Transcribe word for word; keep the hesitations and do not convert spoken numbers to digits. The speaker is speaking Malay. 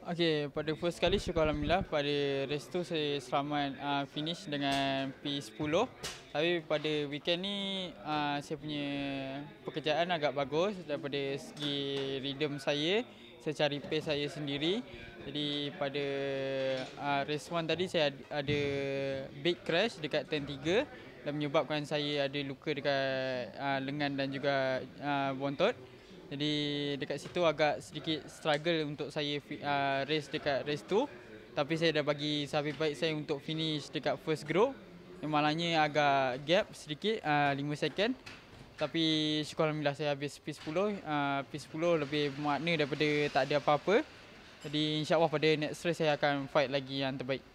Okay, pada first kali syukur Alhamdulillah pada race tu saya selamat uh, finish dengan P sepuluh. Tapi pada weekend ni uh, saya punya pekerjaan agak bagus daripada segi rhythm saya. Saya cari pace saya sendiri. Jadi pada uh, race one tadi saya ada big crash dekat turn tiga dan menyebabkan saya ada luka dekat uh, lengan dan juga uh, bontot. Jadi dekat situ agak sedikit struggle untuk saya uh, race dekat race tu. Tapi saya dah bagi sehabis baik saya untuk finish dekat first group. Yang malangnya agak gap sedikit, uh, lima second. Tapi syukur Alhamdulillah saya habis P sepuluh. Uh, P sepuluh lebih bermakna daripada tak ada apa-apa. Jadi insyaAllah pada next race saya akan fight lagi yang terbaik.